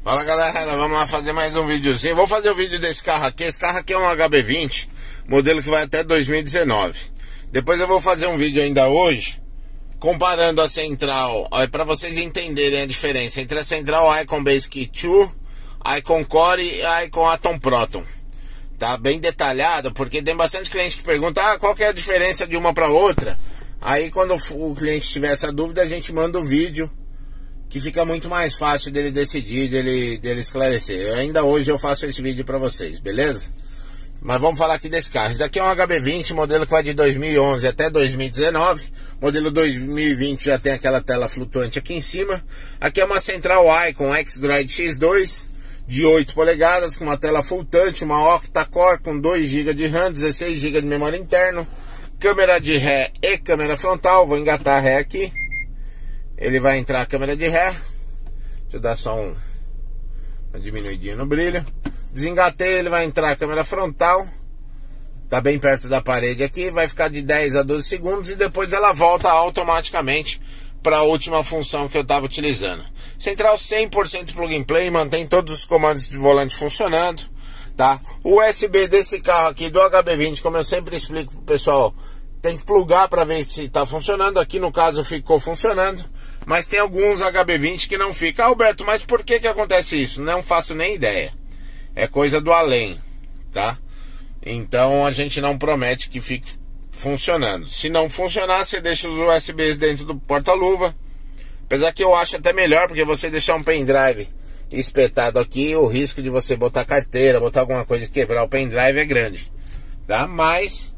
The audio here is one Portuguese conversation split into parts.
Fala galera, vamos lá fazer mais um videozinho. Vou fazer o vídeo desse carro aqui. Esse carro aqui é um HB20, modelo que vai até 2019. Depois eu vou fazer um vídeo ainda hoje comparando a central, para vocês entenderem a diferença entre a central Icon Basic 2, Icon Core e Icon Atom Proton. Tá bem detalhado, porque tem bastante cliente que pergunta qual que é a diferença de uma para outra. Aí quando o cliente tiver essa dúvida, a gente manda o vídeo, que fica muito mais fácil dele decidir, dele esclarecer. Ainda hoje eu faço esse vídeo para vocês, beleza? Mas vamos falar aqui desse carro. Esse daqui é um HB20, modelo que vai de 2011 até 2019. Modelo 2020 já tem aquela tela flutuante aqui em cima. Aqui é uma central Icon X-Droid X2 de 8 polegadas, com uma tela full touch, uma octa-core com 2 GB de RAM, 16 GB de memória interna, câmera de ré e câmera frontal. Vou engatar a ré aqui. Ele vai entrar a câmera de ré. Deixa eu dar só uma diminuidinha no brilho. Desengatei, ele vai entrar a câmera frontal. Tá bem perto da parede aqui. Vai ficar de 10 a 12 segundos e depois ela volta automaticamente para a última função que eu estava utilizando. Central 100% plug and play, mantém todos os comandos de volante funcionando, tá? O USB desse carro aqui do HB20, como eu sempre explico pro pessoal, tem que plugar para ver se está funcionando. Aqui no caso ficou funcionando, mas tem alguns HB20 que não fica. Alberto, mas por que acontece isso? Não faço nem ideia. É coisa do além, tá? Então a gente não promete que fique funcionando. Se não funcionar, você deixa os USBs dentro do porta-luva. Apesar que eu acho até melhor, porque você deixar um pendrive espetado aqui, o risco de você botar carteira, botar alguma coisa e quebrar o pendrive é grande, tá? Mas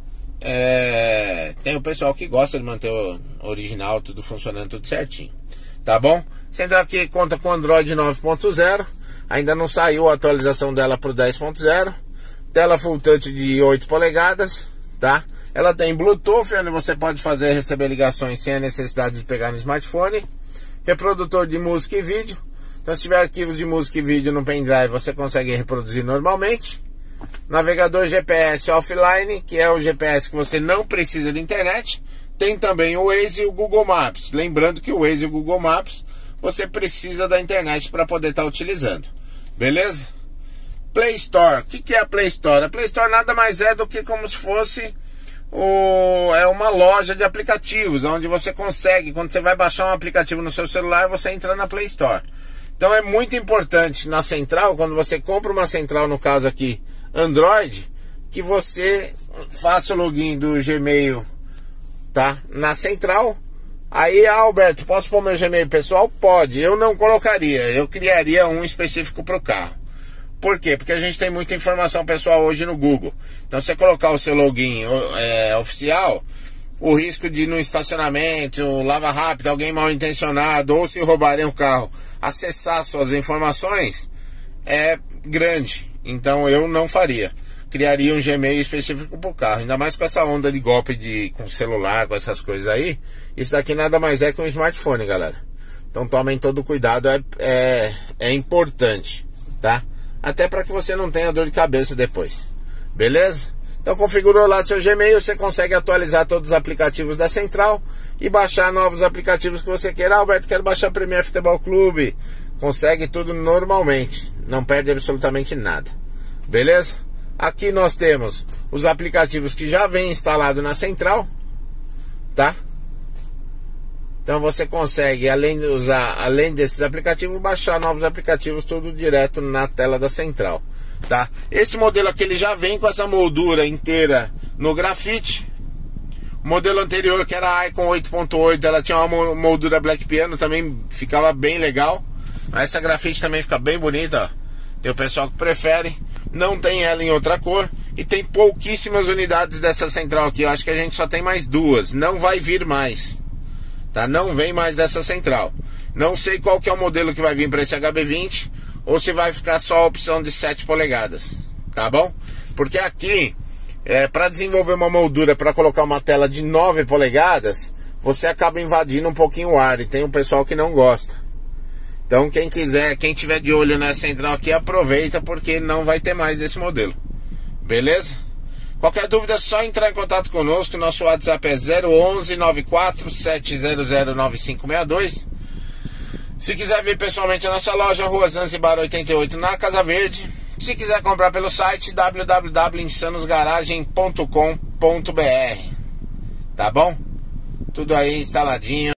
tem o pessoal que gosta de manter o original, tudo funcionando, tudo certinho, tá bom? Central aqui conta com Android 9.0, ainda não saiu a atualização dela para o 10.0. Tela full touch de 8 polegadas, tá? Ela tem Bluetooth, onde você pode fazer e receber ligações sem a necessidade de pegar no smartphone. Reprodutor de música e vídeo. Então se tiver arquivos de música e vídeo no pendrive, você consegue reproduzir normalmente. Navegador GPS offline, que é o GPS que você não precisa de internet. Tem também o Waze e o Google Maps. Lembrando que o Waze e o Google Maps você precisa da internet para poder estar utilizando. Beleza? Play Store. O que é a Play Store? A Play Store nada mais é do que como se fosse uma loja de aplicativos, onde você consegue, quando você vai baixar um aplicativo no seu celular, você entra na Play Store. Então é muito importante na central, quando você compra uma central, no caso aqui Android, que você faça o login do Gmail, tá? Na central. Aí, Alberto, posso pôr meu Gmail pessoal? Pode. Eu não colocaria, eu criaria um específico para o carro. Por quê? Porque a gente tem muita informação pessoal hoje no Google. Então, se você colocar o seu login oficial, o risco de no estacionamento, lava rápido, alguém mal intencionado, ou se roubarem o carro, acessar suas informações é grande. Então, eu não faria. Criaria um Gmail específico para o carro. Ainda mais com essa onda de golpe com celular, com essas coisas aí. Isso daqui nada mais é que um smartphone, galera. Então, tomem todo cuidado, é importante, tá? Até para que você não tenha dor de cabeça depois. Beleza? Então configurou lá seu Gmail, você consegue atualizar todos os aplicativos da central e baixar novos aplicativos que você queira. Alberto, quero baixar Premier Futebol Clube. Consegue tudo normalmente, não perde absolutamente nada. Beleza? Aqui nós temos os aplicativos que já vem instalado na central, tá? Então você consegue, além desses aplicativos, baixar novos aplicativos tudo direto na tela da central, tá? Esse modelo aqui ele já vem com essa moldura inteira no grafite. O modelo anterior, que era a Icon 8.8, ela tinha uma moldura Black Piano, também ficava bem legal. Mas essa grafite também fica bem bonita, ó. Tem o pessoal que prefere. Não tem ela em outra cor. E tem pouquíssimas unidades dessa central aqui. Eu acho que a gente só tem mais 2. Não vai vir mais, tá? Não vem mais dessa central. Não sei qual que é o modelo que vai vir para esse HB20, ou se vai ficar só a opção de 7 polegadas, tá bom? Porque aqui, para desenvolver uma moldura para colocar uma tela de 9 polegadas, você acaba invadindo um pouquinho o ar, e tem um pessoal que não gosta. Então quem quiser, quem tiver de olho nessa central aqui, aproveita, porque não vai ter mais desse modelo. Beleza? Qualquer dúvida é só entrar em contato conosco. Nosso WhatsApp é 011 94 700 9562. Se quiser vir pessoalmente à nossa loja, Rua Zanzibar 88, na Casa Verde. Se quiser comprar pelo site, www.insanosgaragem.com.br. Tá bom? Tudo aí instaladinho.